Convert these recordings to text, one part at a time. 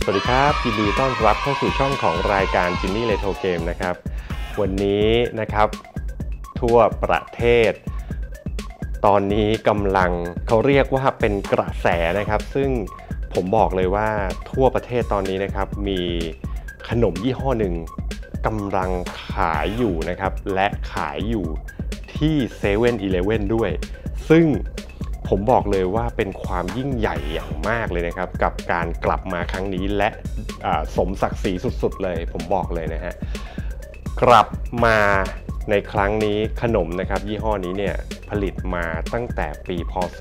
สวัสดีครับยินดีต้อนรับเข้าสู่ช่องของรายการจินนี่เรโทรเกมนะครับวันนี้นะครับทั่วประเทศตอนนี้กำลังเขาเรียกว่าเป็นกระแสนะครับซึ่งผมบอกเลยว่าทั่วประเทศตอนนี้นะครับมีขนมยี่ห้อหนึ่งกำลังขายอยู่นะครับและขายอยู่ที่เซเว่นอีเลฟเว่นด้วยซึ่งผมบอกเลยว่าเป็นความยิ่งใหญ่อย่างมากเลยนะครับกับการกลับมาครั้งนี้และสมศักดิ์ศรีสุดๆเลยผมบอกเลยนะฮะกลับมาในครั้งนี้ขนมนะครับยี่ห้อนี้เนี่ยผลิตมาตั้งแต่ปีพ.ศ.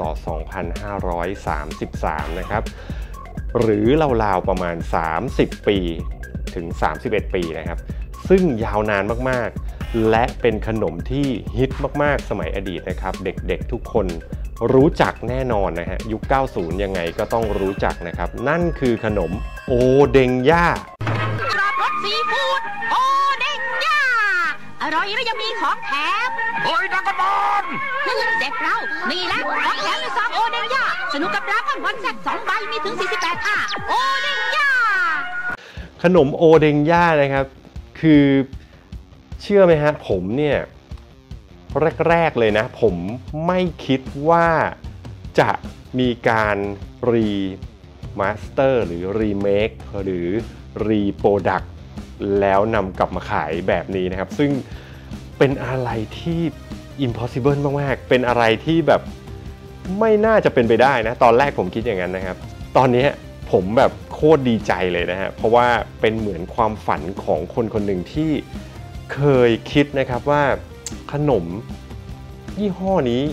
2533นะครับหรือราวๆประมาณ30ปีถึง31ปีนะครับซึ่งยาวนานมากๆและเป็นขนมที่ฮิตมากๆสมัยอดีตนะครับเด็กๆทุกคนรู้จักแน่นอนนะฮะยุค 90 ยังไงก็ต้องรู้จักนะครับนั่นคือขนมโอเด้งย่าปรับรสซีฟู้ดโอเด้งย่าอร่อยและยังมีของแถมเฮ้ยนักบอลเด็กเรานี่แหละของแถมในซองโอเด้งย่าสนุกกับร้านวันแซก2 ใบมีถึง48ท่าโอเด้งย่าขนมโอเด้งย่านะครับคือเชื่อไหมฮะผมเนี่ยแรกๆเลยนะผมไม่คิดว่าจะมีการรีมาสเตอร์หรือรีเมคหรือรีโปรดักต์แล้วนำกลับมาขายแบบนี้นะครับซึ่งเป็นอะไรที่ impossible มากๆเป็นอะไรที่แบบไม่น่าจะเป็นไปได้นะตอนแรกผมคิดอย่างนั้นนะครับตอนนี้ผมแบบโคตรดีใจเลยนะฮะเพราะว่าเป็นเหมือนความฝันของคนคนหนึ่งที่เคยคิดนะครับว่าขนมยี่ห้อนี้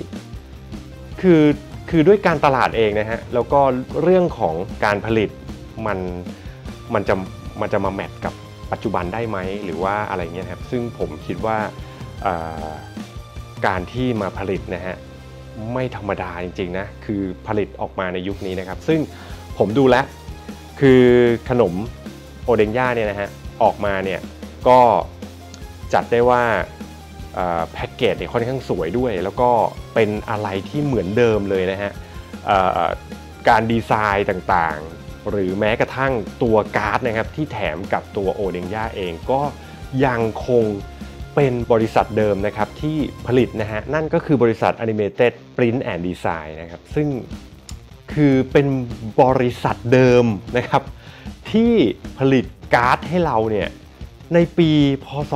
คือด้วยการตลาดเองนะฮะแล้วก็เรื่องของการผลิตมันจะมาแมทกับปัจจุบันได้ไหมหรือว่าอะไรเงี้ยครับซึ่งผมคิดว่าการที่มาผลิตนะฮะไม่ธรรมดาจริงๆนะคือผลิตออกมาในยุคนี้นะครับซึ่งผมดูแล้วคือขนมโอเด้งย่าเนี่ยนะฮะออกมาเนี่ยก็จัดได้ว่าแพ็กเกจเนี่ยค่อนข้างสวยด้วยแล้วก็เป็นอะไรที่เหมือนเดิมเลยนะฮะการดีไซน์ต่างๆหรือแม้กระทั่งตัวการ์ดนะครับที่แถมกับตัวโอเด้งย่าเองก็ยังคงเป็นบริษัทเดิมนะครับที่ผลิตนะฮะนั่นก็คือบริษัท Animated Print and Design นะครับซึ่งคือเป็นบริษัทเดิมนะครับที่ผลิตการ์ดให้เราเนี่ยในปีพ.ศ.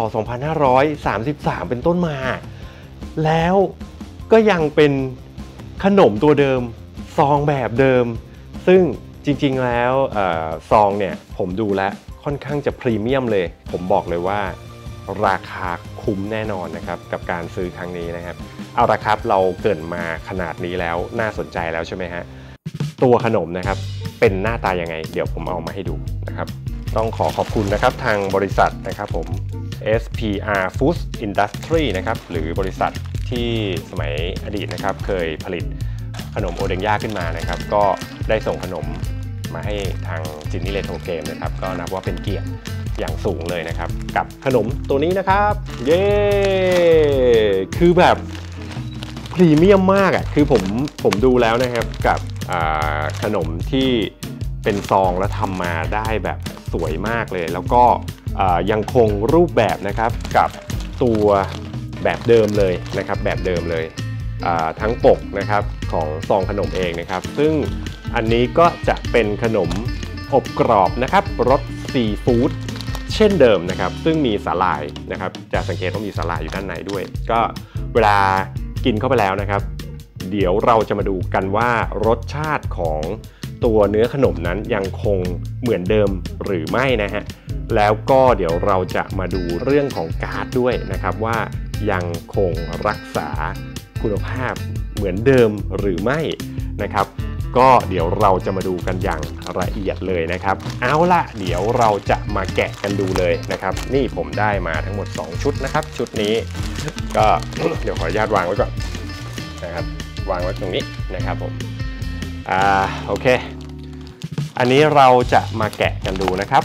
2533เป็นต้นมาแล้วก็ยังเป็นขนมตัวเดิมซองแบบเดิมซึ่งจริงๆแล้วซองเนี่ยผมดูแล้วค่อนข้างจะพรีเมียมเลยผมบอกเลยว่าราคาคุ้มแน่นอนนะครับกับการซื้อครั้งนี้นะครับเอาละครับเราเกิดมาขนาดนี้แล้วน่าสนใจแล้วใช่ไหมฮะตัวขนมนะครับเป็นหน้าตายังไงเดี๋ยวผมเอามาให้ดูนะครับต้องขอบคุณนะครับทางบริษัทนะครับผม SPR Food Industry นะครับหรือบริษัทที่สมัยอดีตนะครับเคยผลิตขนมโอเด้งย่าขึ้นมานะครับก็ได้ส่งขนมมาให้ทางจินนี่เรโทรเกมนะครับก็นับว่าเป็นเกียรติอย่างสูงเลยนะครับกับขนมตัวนี้นะครับเย้คือแบบพรีเมียมมากอ่ะคือผมดูแล้วนะครับกับขนมที่เป็นซองแล้วทำมาได้แบบสวยมากเลยแล้วก็ยังคงรูปแบบนะครับกับตัวแบบเดิมเลยนะครับแบบเดิมเลยทั้งปกนะครับของซองขนมเองนะครับซึ่งอันนี้ก็จะเป็นขนมอบกรอบนะครับรสซีฟู้ดเช่นเดิมนะครับซึ่งมีสาหร่ายนะครับจะสังเกตว่ามีสาหร่ายอยู่ด้านในด้วยก็เวลากินเข้าไปแล้วนะครับเดี๋ยวเราจะมาดูกันว่ารสชาติของตัวเนื้อขนมนั้นยังคงเหมือนเดิมหรือไม่นะฮะแล้วก็เดี๋ยวเราจะมาดูเรื่องของการ์ดด้วยนะครับว่ายังคงรักษาคุณภาพเหมือนเดิมหรือไม่นะครับก็เดี๋ยวเราจะมาดูกันอย่างละเอียดเลยนะครับเอาล่ะเดี๋ยวเราจะมาแกะกันดูเลยนะครับนี่ผมได้มาทั้งหมด2ชุดนะครับชุดนี้ก็เดี๋ยวขออนุญาตวางไว้ก่อนนะครับวางไว้ตรงนี้นะครับผมโอเคอันนี้เราจะมาแกะกันดูนะครับ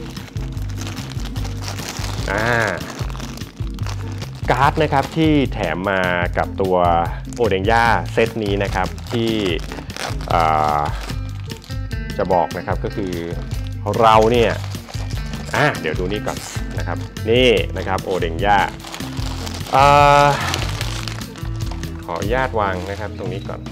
การ์ดนะครับที่แถมมากับตัวโอเด้งย่าเซตนี้นะครับที่จะบอกนะครับก็คือเราเนี่ยเดี๋ยวดูนี่ก่อนนะครับนี่นะครับโอเดงย่าขออนุญาตวางนะครับตรงนี้ก่อน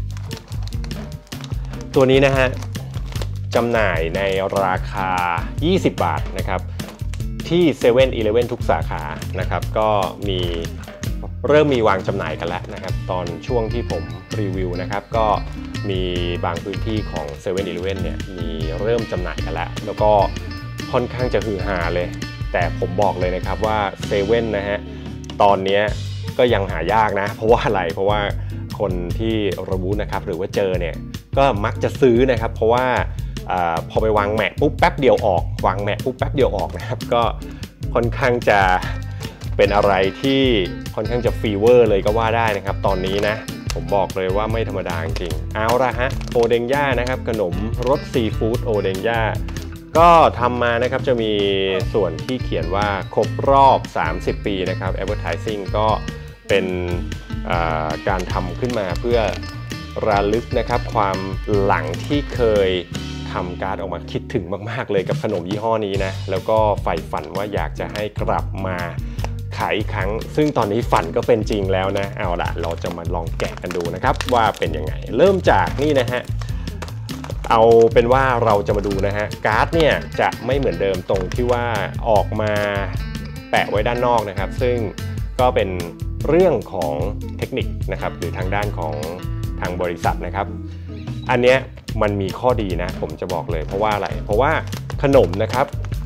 ตัวนี้นะฮะจำหน่ายในราคา20 บาทนะครับที่7-Eleven ทุกสาขานะครับก็เริ่มมีวางจำหน่ายกันแล้วนะครับตอนช่วงที่ผมรีวิวนะครับก็มีบางพื้นที่ของ7-Eleven เนี่ยมีเริ่มจำหน่ายกันแล้วก็ค่อนข้างจะฮือฮาเลยแต่ผมบอกเลยนะครับว่า7นะฮะตอนนี้ก็ยังหายากนะเพราะว่าอะไรเพราะว่าคนที่รู้นะครับหรือว่าเจอเนี่ยก็มักจะซื้อนะครับเพราะว่าพอไปวางแมะปุ๊บแป๊บเดียวออกวางแมะปุ๊บแป๊บเดียวออกนะครับก็ค่อนข้างจะเป็นอะไรที่ค่อนข้างจะฟีเวอร์เลยก็ว่าได้นะครับตอนนี้นะผมบอกเลยว่าไม่ธรรมดาจริงเอาละฮะโอเดงย่านะครับขนมรสซีฟู้ดโอเดงย่าก็ทำมานะครับจะมีส่วนที่เขียนว่าครบรอบ30 ปีนะครับ Advertising ก็เป็นการทำขึ้นมาเพื่อระลึกนะครับความหลังที่เคยทำการ์ดออกมาคิดถึงมากๆเลยกับขนมยี่ห้อนี้นะแล้วก็ใฝ่ฝันว่าอยากจะให้กลับมาขายอีกครั้งซึ่งตอนนี้ฝันก็เป็นจริงแล้วนะเอาล่ะเราจะมาลองแกะกันดูนะครับว่าเป็นยังไงเริ่มจากนี่นะฮะเอาเป็นว่าเราจะมาดูนะฮะการ์ดเนี่ยจะไม่เหมือนเดิมตรงที่ว่าออกมาแปะไว้ด้านนอกนะครับซึ่งก็เป็นเรื่องของเทคนิคนะครับหรือทางด้านของทางบริษัทนะครับอันเนี้ยมันมีข้อดีนะผมจะบอกเลยเพราะว่าอะไรเพราะว่าขนมนะครับ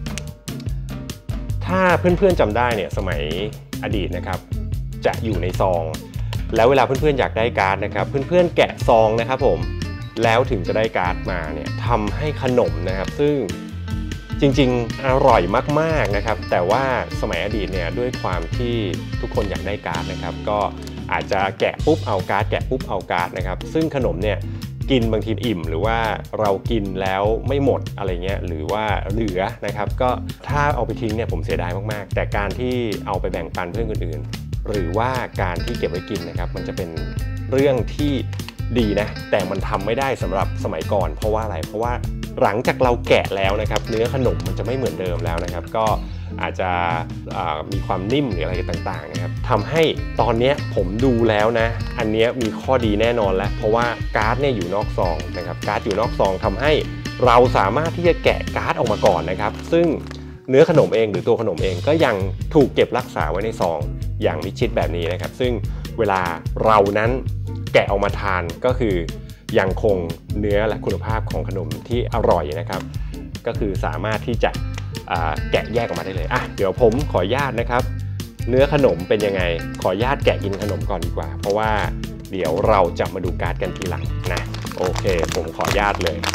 ถ้าเพื่อนๆจำได้เนี่ยสมัยอดีตนะครับจะอยู่ในซองแล้วเวลาเพื่อนๆอยากได้การ์ดนะครับเพื่อนๆแกะซองนะครับผมแล้วถึงจะได้การ์ดมาเนี่ยทำให้ขนมนะครับซึ่งจริงๆอร่อยมากๆนะครับแต่ว่าสมัยอดีตเนี่ยด้วยความที่ทุกคนอยากได้การ์ดนะครับก็อาจจะแกะปุ๊บเอาการ์ดแกะปุ๊บเอาการ์ดนะครับซึ่งขนมเนี่ยกินบางทีอิ่มหรือว่าเรากินแล้วไม่หมดอะไรเงี้ยหรือว่าเหลือนะครับก็ถ้าเอาไปทิ้งเนี่ยผมเสียดายมากๆแต่การที่เอาไปแบ่งปันเพื่อนคนอื่นหรือว่าการที่เก็บไว้กินนะครับมันจะเป็นเรื่องที่ดีนะแต่มันทำไม่ได้สำหรับสมัยก่อนเพราะว่าอะไรเพราะว่าหลังจากเราแกะแล้วนะครับเนื้อขนมมันจะไม่เหมือนเดิมแล้วนะครับก็อาจจะมีความนิ่มหรืออะไรต่างๆนะครับทำให้ตอนนี้ผมดูแล้วนะอันนี้มีข้อดีแน่นอนแล้วเพราะว่าการ์ดเนี่ยอยู่นอกซองนะครับการ์ดอยู่นอกซองทำให้เราสามารถที่จะแกะการ์ดออกมาก่อนนะครับซึ่งเนื้อขนมเองหรือตัวขนมเองก็ยังถูกเก็บรักษาไว้ในซองอย่างมิดชิดแบบนี้นะครับซึ่งเวลาเรานั้นแกะออกมาทานก็คือยังคงเนื้อและคุณภาพของขนมที่อร่อยนะครับก็คือสามารถที่จะแกะแยกออกมาได้เลยเดี๋ยวผมขออนุญาตนะครับเนื้อขนมเป็นยังไงขออนุญาตแกะกินขนมก่อนดีกว่าเพราะว่าเดี๋ยวเราจะมาดูการ์ดกันทีหลังนะโอเคผมขออนุญาตเลย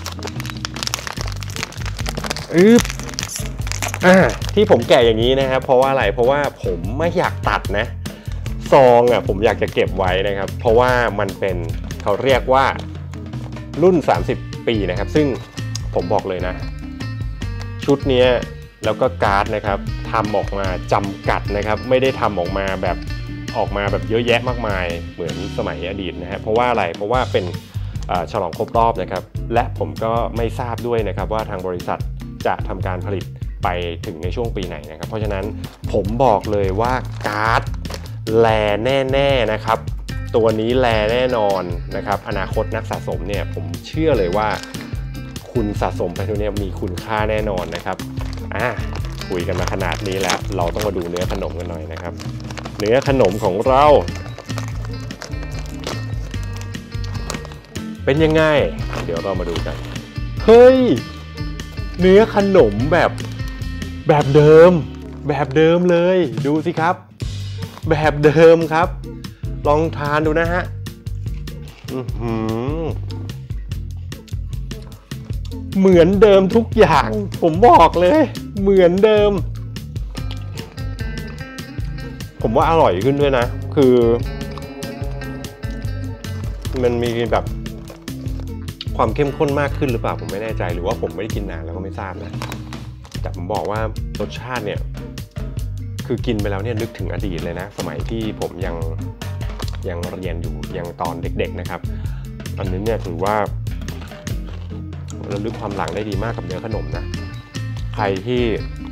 ที่ผมแกะอย่างนี้นะครับเพราะว่าอะไรเพราะว่าผมไม่อยากตัดนะซองผมอยากจะเก็บไว้นะครับเพราะว่ามันเป็นเขาเรียกว่ารุ่น30 ปีนะครับซึ่งผมบอกเลยนะชุดนี้แล้วก็การ์ดนะครับทำออกมาจำกัดนะครับไม่ได้ทำออกมาแบบเยอะแยะมากมายเหมือนสมัยอดีตนะฮะเพราะว่าอะไรเพราะว่าเป็นฉลองครบรอบนะครับและผมก็ไม่ทราบด้วยนะครับว่าทางบริษัทจะทำการผลิตไปถึงในช่วงปีไหนนะครับเพราะฉะนั้นผมบอกเลยว่าการ์ดแลแน่ๆนะครับตัวนี้แลแน่นอนนะครับอนาคตนักสะสมเนี่ยผมเชื่อเลยว่าคุณสะสมไปตัวนี้มีคุณค่าแน่นอนนะครับคุยกันมาขนาดนี้แล้วเราต้องมาดูเนื้อขนมกันหน่อยนะครับเนื้อขนมของเราเป็นยังไงเดี๋ยวเรามาดูกันเฮ้ยเนื้อขนมแบบเดิมเลยดูสิครับแบบเดิมครับลองทานดูนะฮะเหมือนเดิมทุกอย่างผมบอกเลยเหมือนเดิมผมว่าอร่อยขึ้นด้วยนะคือมันมีแบบความเข้มข้นมากขึ้นหรือเปล่าผมไม่แน่ใจหรือว่าผมไม่ได้กินนานแล้วก็ไม่ทราบนะแต่ผมบอกว่ารสชาติเนี่ยคือกินไปแล้วเนี่ยนึกถึงอดีตเลยนะสมัยที่ผมยังเรียนอยู่ยังตอนเด็กๆนะครับอันนี้เนี่ยถือว่าระลึกความหลังได้ดีมากกับเนื้อขนมนะใครที่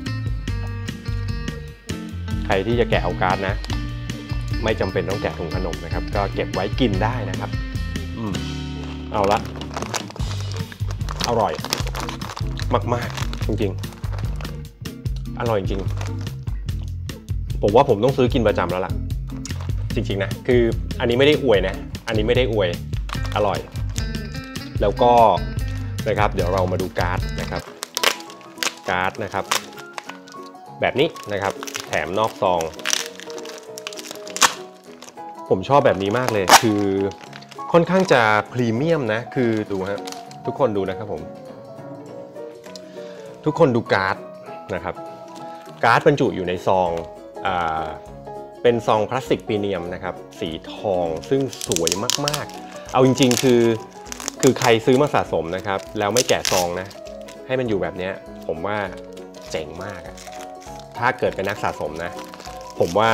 จะแกะเอาการ์ดนะไม่จำเป็นต้องแกะถุงขนมนะครับก็เก็บไว้กินได้นะครับเอาละอร่อยมากๆจริงๆอร่อยจริงผมว่าผมต้องซื้อกินประจำแล้วล่ะจริงๆนะคืออันนี้ไม่ได้อวยนะอันนี้ไม่ได้อวยอร่อยแล้วก็นะครับเดี๋ยวเรามาดูการ์ดนะครับแบบนี้นะครับแถมนอกซองผมชอบแบบนี้มากเลยคือค่อนข้างจะพรีเมียมนะคือดูฮะทุกคนดูนะครับผมทุกคนดูการ์ดนะครับการ์ดบรรจุอยู่ในซองเป็นซองพลาสติกพรีเมียมนะครับสีทองซึ่งสวยมากๆเอาจริงๆคือใครซื้อมาสะสมนะครับแล้วไม่แกะซองนะให้มันอยู่แบบนี้ผมว่าเจ๋งมากถ้าเกิดเป็นนักสะสมนะผมว่า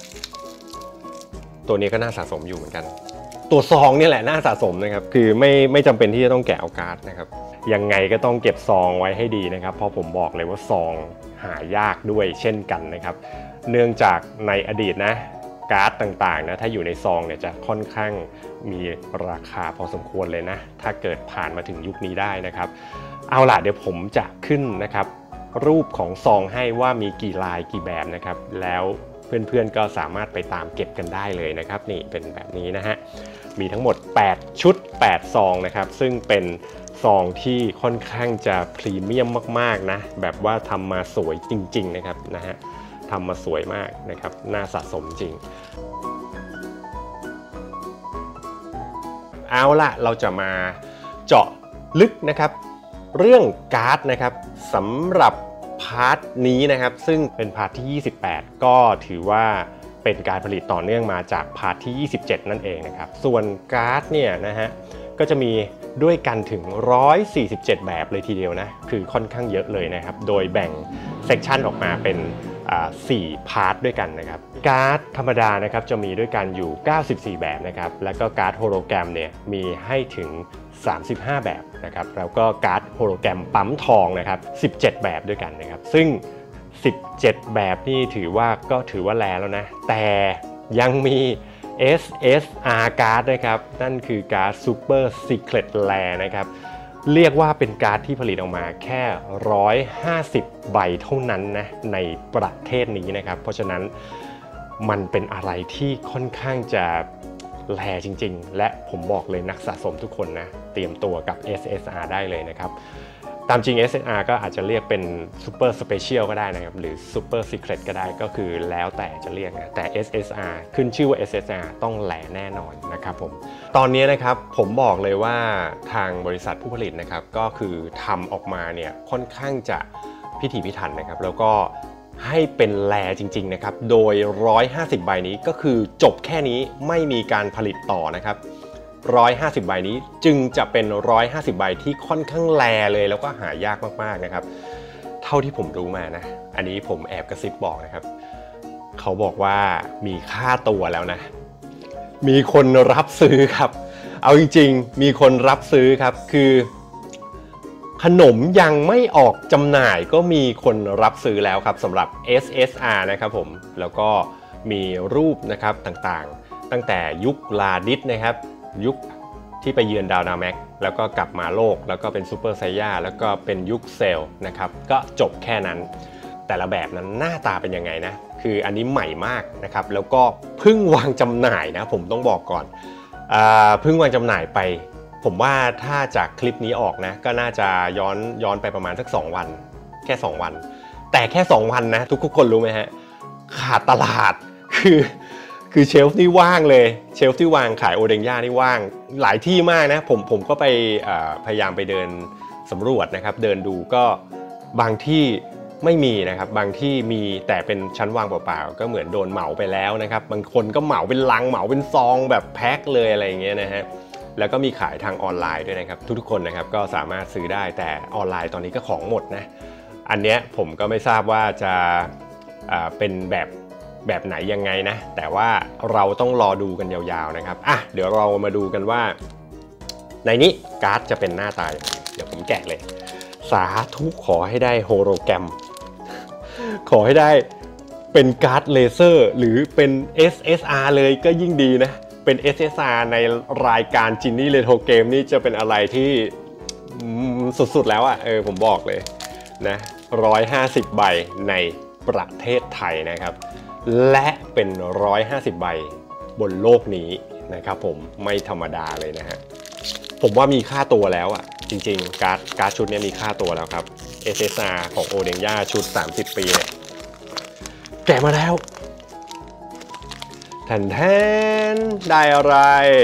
ตัวนี้ก็น่าสะสมอยู่เหมือนกันตัวซองนี่แหละน่าสะสมนะครับคือไม่จำเป็นที่จะต้องแกะเอาการ์ดนะครับยังไงก็ต้องเก็บซองไว้ให้ดีนะครับเพราะผมบอกเลยว่าซองหายากด้วยเช่นกันนะครับเนื่องจากในอดีตนะการ์ดต่างๆนะถ้าอยู่ในซองเนี่ยจะค่อนข้างมีราคาพอสมควรเลยนะถ้าเกิดผ่านมาถึงยุคนี้ได้นะครับเอาล่ะเดี๋ยวผมจะขึ้นนะครับรูปของซองให้ว่ามีกี่ลายกี่แบบนะครับแล้วเพื่อนๆก็สามารถไปตามเก็บกันได้เลยนะครับนี่เป็นแบบนี้นะฮะมีทั้งหมด8ชุด8ซองนะครับซึ่งเป็นซองที่ค่อนข้างจะพรีเมียมมากๆนะแบบว่าทำมาสวยจริงๆนะครับทำมาสวยมากนะครับน่าสะสมจริงเอาล่ะเราจะมาเจาะลึกนะครับเรื่องการ์ดนะครับสำหรับพาร์ทนี้นะครับซึ่งเป็นพาร์ทที่28ก็ถือว่าเป็นการผลิตต่อเนื่องมาจากพาร์ทที่27นั่นเองนะครับส่วนการ์ดเนี่ยนะฮะก็จะมีด้วยกันถึง147แบบเลยทีเดียวนะคือค่อนข้างเยอะเลยนะครับโดยแบ่งเซกชันออกมาเป็น4พาร์ทด้วยกันนะครับการ์ดธรรมดานะครับจะมีด้วยกันอยู่94แบบนะครับแล้วก็การ์ดโฮโลแกรมเนี่ยมีให้ถึง35แบบนะครับแล้วก็การ์ดโฮโลแกรมปั๊มทองนะครับ17แบบด้วยกันนะครับซึ่ง17แบบนี่ถือว่าแรงแล้วนะแต่ยังมี SSR การ์ดนะครับนั่นคือการ์ด Super Secret Rare นะครับเรียกว่าเป็นการ์ดที่ผลิตออกมาแค่150ใบเท่านั้นนะในประเทศนี้นะครับเพราะฉะนั้นมันเป็นอะไรที่ค่อนข้างจะแรงจริงๆและผมบอกเลยนักสะสมทุกคนนะเตรียมตัวกับ SSR ได้เลยนะครับตามจริง SSR ก็อาจจะเรียกเป็น Super Special ก็ได้นะครับหรือ Super Secret ก็ได้ก็คือแล้วแต่จะเรียกนะแต่ SSR ขึ้นชื่อว่า SSR ต้องแหลแน่นอนนะครับผมตอนนี้นะครับผมบอกเลยว่าทางบริษัทผู้ผลิตนะครับก็คือทำออกมาเนี่ยค่อนข้างจะพิถีพิถันนะครับแล้วก็ให้เป็นแลจริงๆนะครับโดย150ใบนี้ก็คือจบแค่นี้ไม่มีการผลิตต่อนะครับ150ใบนี้จึงจะเป็น150ใบที่ค่อนข้างแลเลยแล้วก็หายากมากๆนะครับเท่าที่ผมรู้มานะอันนี้ผมแอบกระซิบบอกนะครับเขาบอกว่ามีค่าตัวแล้วนะมีคนรับซื้อครับเอาจริงๆมีคนรับซื้อครับคือขนมยังไม่ออกจำหน่ายก็มีคนรับซื้อแล้วครับสำหรับ SSR นะครับผมแล้วก็มีรูปนะครับต่างๆตั้งแต่ยุคลาดิสนะครับยุคที่ไปเยือนดาวนาแม็กแล้วก็กลับมาโลกแล้วก็เป็นซูเปอร์ไซย่าแล้วก็เป็นยุคเซลนะครับก็จบแค่นั้นแต่ละแบบนั้นหน้าตาเป็นยังไงนะคืออันนี้ใหม่มากนะครับแล้วก็เพิ่งวางจำหน่ายนะผมต้องบอกก่อนเพิ่งวางจำหน่ายไปผมว่าถ้าจากคลิปนี้ออกนะก็น่าจะย้อนไปประมาณสัก2วันแค่2วันแต่แค่2วันนะทุกคนรู้ไหมฮะขาดตลาดคือเชลฟ์นี่ว่างเลยเชลฟ์ที่วางขายโอเดงย่านี่ว่างหลายที่มากนะผมก็ไปพยายามไปเดินสำรวจนะครับเดินดูก็บางที่ไม่มีนะครับบางที่มีแต่เป็นชั้นวางเปล่าๆก็เหมือนโดนเหมาไปแล้วนะครับบางคนก็เหมาเป็นลังเหมาเป็นซองแบบแพ็คเลยอะไรอย่างเงี้ยนะฮะแล้วก็มีขายทางออนไลน์ด้วยนะครับทุกๆคนนะครับก็สามารถซื้อได้แต่ออนไลน์ตอนนี้ก็ของหมดนะอันเนี้ยผมก็ไม่ทราบว่าจะเป็นแบบไหนยังไงนะแต่ว่าเราต้องรอดูกันยาวๆนะครับเดี๋ยวเรามาดูกันว่าในนี้การ์ดจะเป็นหน้าตาอย่างไรเดี๋ยวผมแกะเลยสาธุขอให้ได้โฮโลแกรมขอให้ได้เป็นการ์ดเลเซอร์หรือเป็น SSR เลยก็ยิ่งดีนะเป็น SSR ในรายการจินนี่เรโทรเกมนี่จะเป็นอะไรที่สุดๆแล้วอ่ะผมบอกเลยนะ150 ใบในประเทศไทยนะครับและเป็น150 ใบบนโลกนี้นะครับผมไม่ธรรมดาเลยนะฮะผมว่ามีค่าตัวแล้วอ่ะจริงๆการ์ดชุดนี้มีค่าตัวแล้วครับ SSR ของโอเดงย่าชุด30 ปีเนี่ยแกะมาแล้วแทนได้อะไร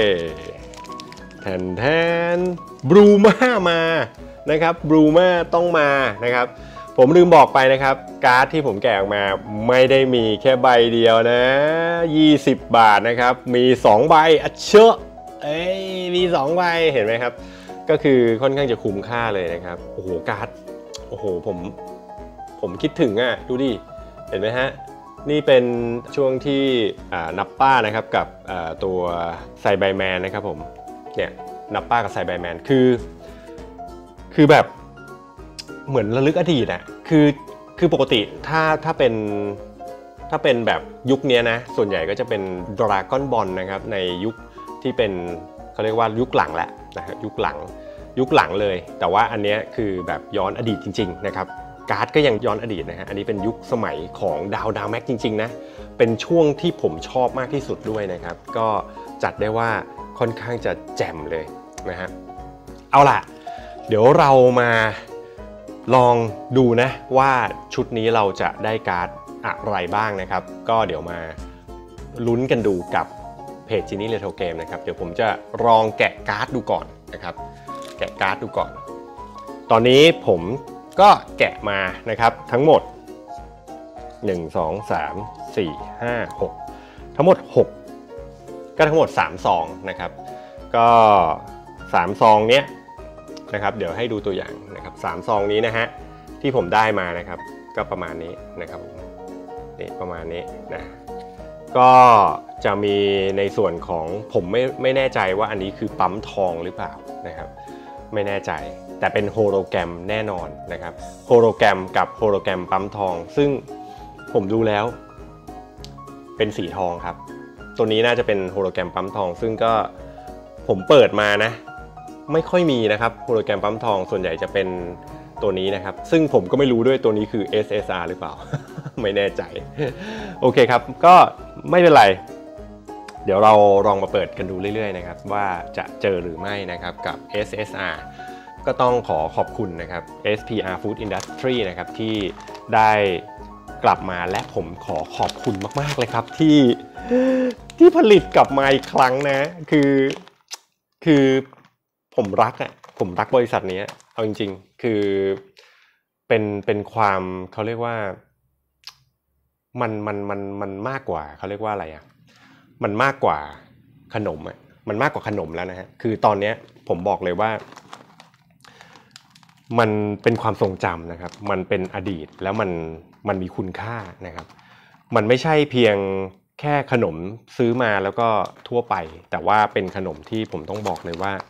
แทนบรูมานะครับบรูมาต้องมานะครับผมลืมบอกไปนะครับการ์ดที่ผมแกะออกมาไม่ได้มีแค่ใบเดียวนะ20 บาทนะครับมี2ใบอัชเชอะมี2ใบเห็นไหมครับก็คือค่อนข้างจะคุ้มค่าเลยนะครับโอ้โหการ์ดโอ้โหผมคิดถึงอ่ะดูดิเห็นไหมฮะนี่เป็นช่วงที่นับป้านะครับกับตัวไซไบแมนนะครับผมเนี่ยนับป้ากับไซไบแมนคือแบบเหมือนระลึกอดีตอะคือปกติถ้าเป็นแบบยุคนี้นะส่วนใหญ่ก็จะเป็นดราก้อนบอลนะครับในยุคที่เป็นเขาเรียกว่ายุคหลังแหละนะครับยุคหลังเลยแต่ว่าอันนี้คือแบบย้อนอดีตจริงๆนะครับการ์ดก็ยังย้อนอดีตนะฮะอันนี้เป็นยุคสมัยของดาวแม็กจริงๆนะเป็นช่วงที่ผมชอบมากที่สุดด้วยนะครับก็จัดได้ว่าค่อนข้างจะแจ่มเลยนะฮะเอาล่ะเดี๋ยวเรามาลองดูนะว่าชุดนี้เราจะได้การ์ดอะไรบ้างนะครับก็เดี๋ยวมาลุ้นกันดูกับเพจจินนี่เรโทรเกมนะครับเดี๋ยวผมจะลองแกะการ์ดดูก่อนนะครับแกะการ์ดดูก่อนตอนนี้ผมก็แกะมานะครับทั้งหมด1 2 3 4 5 6ทั้งหมด6ก็ทั้งหมด3 ซองนะครับก็3 ซองเนี้ยนะครับเดี๋ยวให้ดูตัวอย่างนะครับ3 ซองนี้นะฮะที่ผมได้มานะครับก็ประมาณนี้นะครับนี่ประมาณนี้นะก็จะมีในส่วนของผมไม่แน่ใจว่าอันนี้คือปั๊มทองหรือเปล่านะครับไม่แน่ใจแต่เป็นโฮโลแกรมแน่นอนนะครับโฮโลแกรมกับโฮโลแกรมปั๊มทองซึ่งผมดูแล้วเป็นสีทองครับตัวนี้น่าจะเป็นโฮโลแกรมปั๊มทองซึ่งก็ผมเปิดมานะไม่ค่อยมีนะครับโฮโลแกรมปั๊มทองส่วนใหญ่จะเป็นตัวนี้นะครับซึ่งผมก็ไม่รู้ด้วยตัวนี้คือ SSR หรือเปล่า ไม่แน่ใจโอเคครับก็ไม่เป็นไรเดี๋ยวเราลองมาเปิดกันดูเรื่อยๆนะครับว่าจะเจอหรือไม่นะครับกับ SSR ก็ต้องขอบคุณนะครับ SPR Food Industry นะครับที่ได้กลับมาและผมขอบคุณมากๆเลยครับที่ผลิตกลับมาอีกครั้งนะคือผมรักบริษัทนี้เอาจริงๆคือเป็นความเขาเรียกว่ามันมากกว่าเขาเรียกว่าอะไรอ่ะมันมากกว่าขนมอ่ะมันมากกว่าขนมแล้วนะฮะคือตอนนี้ผมบอกเลยว่ามันเป็นความทรงจำนะครับมันเป็นอดีตแล้วมันมีคุณค่านะครับมันไม่ใช่เพียงแค่ขนมซื้อมาแล้วก็ทั่วไปแต่ว่าเป็นขนมที่ผมต้องบอกเลยว่า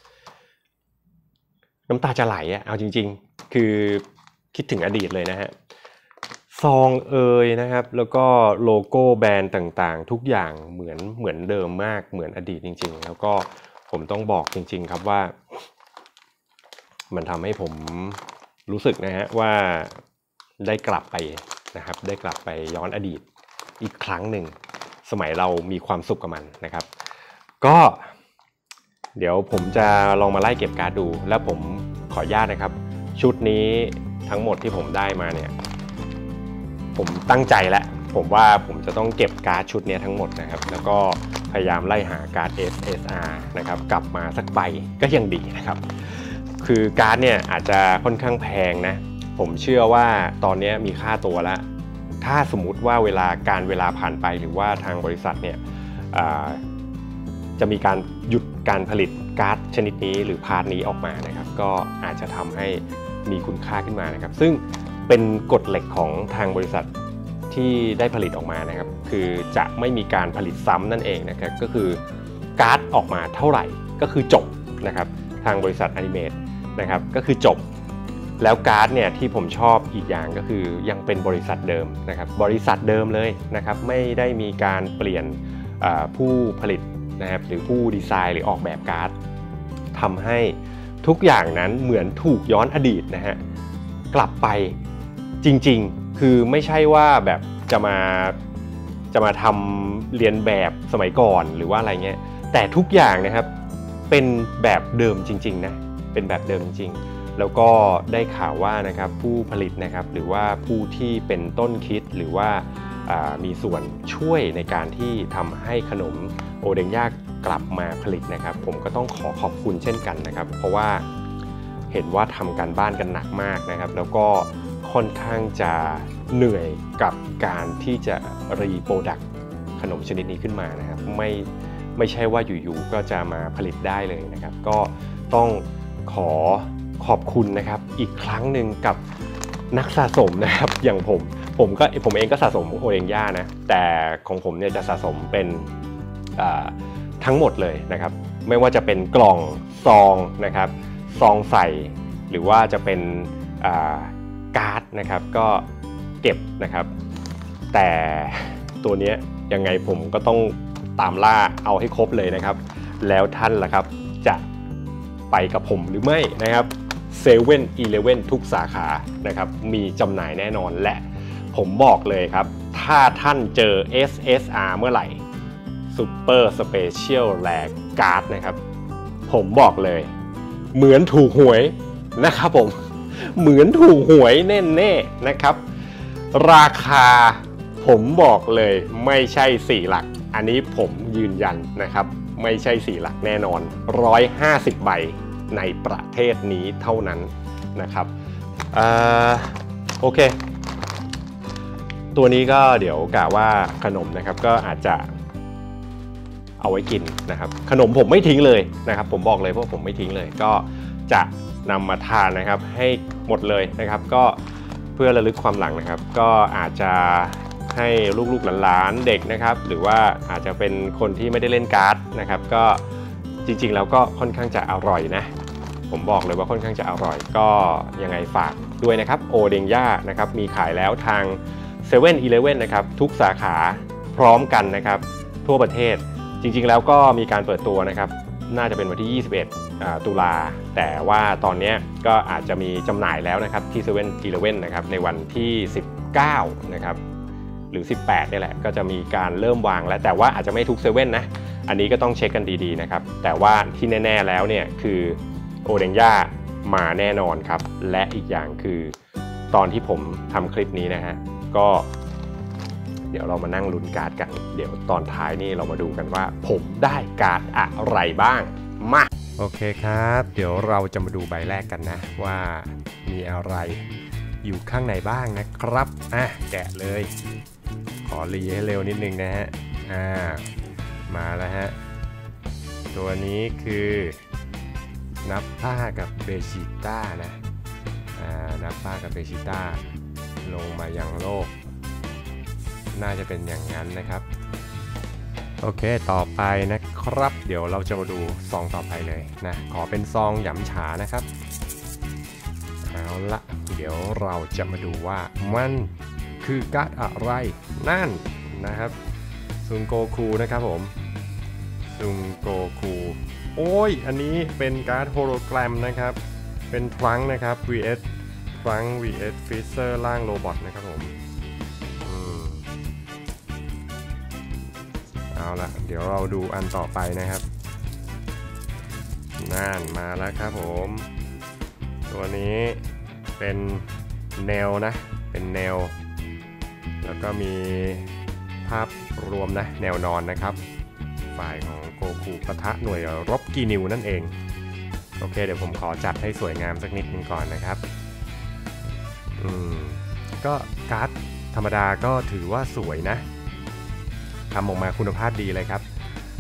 น้ำตาจะไหลอ่ะเอาจริงๆคือคิดถึงอดีตเลยนะฮะซองนะครับแล้วก็โลโก้แบรนด์ต่างๆทุกอย่างเหมือนเดิมมากเหมือนอดีตจริงๆแล้วก็ผมต้องบอกจริงๆครับว่ามันทำให้ผมรู้สึกนะฮะว่าได้กลับไปนะครับได้กลับไปย้อนอดีตอีกครั้งหนึ่งสมัยเรามีความสุขกับมันนะครับก็เดี๋ยวผมจะลองมาไล่เก็บการ์ดดูแล้วผมขออนุญาตนะครับชุดนี้ทั้งหมดที่ผมได้มาเนี่ยผมตั้งใจแล้วผมว่าผมจะต้องเก็บการ์ดชุดนี้ทั้งหมดนะครับแล้วก็พยายามไล่หาการ์ด SSR นะครับกลับมาสักใบก็ยังดีนะครับคือการ์ดเนี่ยอาจจะค่อนข้างแพงนะผมเชื่อว่าตอนนี้มีค่าตัวแล้วถ้าสมมุติว่าเวลาผ่านไปหรือว่าทางบริษัทเนี่ยจะมีการหยุดการผลิตการ์ดชนิดนี้หรือพาร์ทนี้ออกมานะครับก็อาจจะทำให้มีคุณค่าขึ้นมานะครับซึ่งเป็นกฎเหล็กของทางบริษัทที่ได้ผลิตออกมานะครับคือจะไม่มีการผลิตซ้ำนั่นเองนะครับก็คือการ์ดออกมาเท่าไหร่ก็คือจบนะครับทางบริษัทอนิเมตนะครับก็คือจบแล้วการ์ดเนี่ยที่ผมชอบอีกอย่างก็คือยังเป็นบริษัทเดิมนะครับบริษัทเดิมเลยนะครับไม่ได้มีการเปลี่ยนผู้ผลิตนะครับหรือผู้ดีไซน์หรือออกแบบการ์ดทำให้ทุกอย่างนั้นเหมือนถูกย้อนอดีตนะฮะกลับไปจริงๆคือไม่ใช่ว่าแบบจะมาทำเรียนแบบสมัยก่อนหรือว่าอะไรเงี้ยแต่ทุกอย่างนะครับเป็นแบบเดิมจริงๆนะเป็นแบบเดิมจริงๆแล้วก็ได้ข่าวว่านะครับผู้ผลิตนะครับหรือว่าผู้ที่เป็นต้นคิดหรือว่ามีส่วนช่วยในการที่ทำให้ขนมโอเดงย่ากลับมาผลิตนะครับผมก็ต้องขอบคุณเช่นกันนะครับเพราะว่าเห็นว่าทำการบ้านกันหนักมากนะครับแล้วก็ค่อนข้างจะเหนื่อยกับการที่จะรีโปรดักต์ขนมชนิดนี้ขึ้นมานะครับไม่ใช่ว่าอยู่ๆก็จะมาผลิตได้เลยนะครับก็ต้องขอบคุณนะครับอีกครั้งหนึ่งกับนักสะสมนะครับอย่างผมเองก็สะสมโอเดงย่านะแต่ของผมเนี่ยจะสะสมเป็นทั้งหมดเลยนะครับไม่ว่าจะเป็นกล่องซองนะครับซองใส่หรือว่าจะเป็นการ์ดนะครับก็เก็บนะครับแต่ตัวนี้ยังไงผมก็ต้องตามล่าเอาให้ครบเลยนะครับแล้วท่านล่ะครับจะไปกับผมหรือไม่นะครับ7-Eleven ทุกสาขานะครับมีจำหน่ายแน่นอนและผมบอกเลยครับถ้าท่านเจอ SSR เมื่อไหร่ Super Special Rare Card นะครับผมบอกเลยเหมือนถูกหวยนะครับผมเหมือนถูกหวยแน่ๆนะครับราคาผมบอกเลยไม่ใช่4หลักอันนี้ผมยืนยันนะครับไม่ใช่4หลักแน่นอน150ใบในประเทศนี้เท่านั้นนะครับโอเคตัวนี้ก็เดี๋ยวกะว่าขนมนะครับก็อาจจะเอาไว้กินนะครับขนมผมไม่ทิ้งเลยนะครับผมบอกเลยเพราะผมไม่ทิ้งเลยก็จะนำมาทานนะครับให้หมดเลยนะครับก็เพื่อระลึกความหลังนะครับก็อาจจะให้ลูกๆหลานๆเด็กนะครับหรือว่าอาจจะเป็นคนที่ไม่ได้เล่นการ์ดนะครับก็จริงๆแล้วก็ค่อนข้างจะอร่อยนะผมบอกเลยว่าค่อนข้างจะอร่อยก็ยังไงฝากด้วยนะครับโอเดงย่านะครับมีขายแล้วทาง 7-Eleven นะครับทุกสาขาพร้อมกันนะครับทั่วประเทศจริงๆแล้วก็มีการเปิดตัวนะครับน่าจะเป็นวันที่21ตุลาแต่ว่าตอนนี้ก็อาจจะมีจำหน่ายแล้วนะครับที่ 7-Eleven นะครับในวันที่19นะครับหรือ18นี่แหละก็จะมีการเริ่มวางแล้วแต่ว่าอาจจะไม่ทุกเซเว่นนะอันนี้ก็ต้องเช็คกันดีๆนะครับแต่ว่าที่แน่ๆแล้วเนี่ยคือโอเดงย่ามาแน่นอนครับและอีกอย่างคือตอนที่ผมทำคลิปนี้นะฮะก็เดี๋ยวเรามานั่งลุ้นการ์ดกันเดี๋ยวตอนท้ายนี่เรามาดูกันว่าผมได้การ์ดอะไรบ้างมาโอเคครับเดี๋ยวเราจะมาดูใบแรกกันนะว่ามีอะไรอยู่ข้างในบ้างนะครับแกะเลยขอรีให้เร็วนิดนึงนะฮะมาแล้วฮะตัวนี้คือนับผ้ากับเบจิต้านะนับผ้ากับเบจิต้าลงมายังโลกน่าจะเป็นอย่างนั้นนะครับโอเคต่อไปนะครับเดี๋ยวเราจะมาดูซองต่อไปเลยนะขอเป็นซองหยำฉานะครับเอาละเดี๋ยวเราจะมาดูว่ามันคือการ์ดอะไรนั่นนะครับซุนโกคูนะครับผมซุนโกคูโอ้ยอันนี้เป็นการ์ดโฮโลแกรมนะครับเป็นทรังนะครับ vs ทรัง vs ฟิเซอร์ล่างโรบอทนะครับผมเอาละเดี๋ยวเราดูอันต่อไปนะครับนั่นมาแล้วครับผมตัวนี้เป็นแนวนะเป็นแนวแล้วก็มีภาพรวมนะแนวนอนนะครับฝ่ายของโกคูปะทะหน่วยรบกีนิวนั่นเองโอเคเดี๋ยวผมขอจัดให้สวยงามสักนิดนึงก่อนนะครับก็การ์ดธรรมดาก็ถือว่าสวยนะทำออกมาคุณภาพดีเลยครับ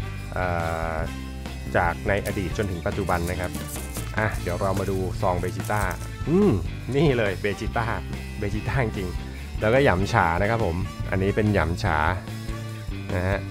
จากในอดีตจนถึงปัจจุบันนะครับเดี๋ยวเรามาดูซองเบจิต้านี่เลยเบจิต้าจริงแล้วก็หยำฉานะครับผมอันนี้เป็นหยำฉานะฮะ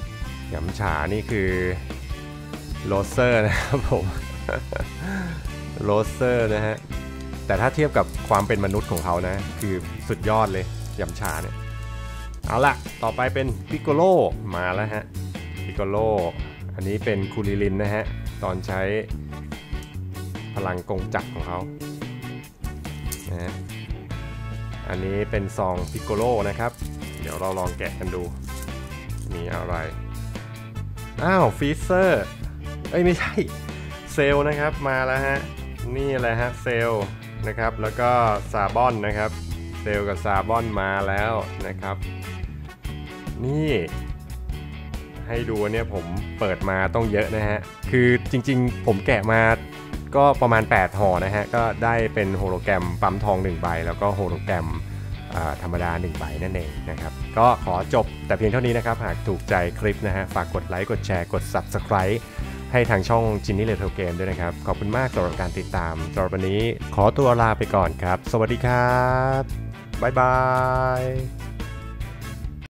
หยำฉานี่คือโรเซอร์นะครับผมโรสเซอร์นะฮะแต่ถ้าเทียบกับความเป็นมนุษย์ของเขานะคือสุดยอดเลยยำชาเนี่ยเอาละต่อไปเป็นปิโกโลมาแล้วฮะปิโกโลอันนี้เป็นคูริลินนะฮะตอนใช้พลังกงจักรของเขานะฮะอันนี้เป็นซองปิโกโลนะครับเดี๋ยวเราลองแกะกันดูมีอะไรอ้าวฟีเซอร์ไม่ใช่เซลนะครับมาแล้วฮะนี่แหละฮะเซลนะครับแล้วก็ซาบอนนะครับเซลกับซาบอนมาแล้วนะครับนี่ให้ดูเนี่ยผมเปิดมาต้องเยอะนะฮะคือจริงๆผมแกะมาก็ประมาณ8ห่อนะฮะก็ได้เป็นโฮโลแกรมปั๊มทอง1ใบแล้วก็โฮโลแกรมธรรมดา1ใบนั่นเองนะครับก็ขอจบแต่เพียงเท่านี้นะครับหากถูกใจคลิปนะฮะฝากกดไลค์กดแชร์กด Subscribe ให้ทางช่องจินนี่เลโทเกมด้วยนะครับขอบคุณมากสำหรับการติดตามสำหรับวันนี้ขอตัวลาไปก่อนครับสวัสดีครับบ๊ายบาย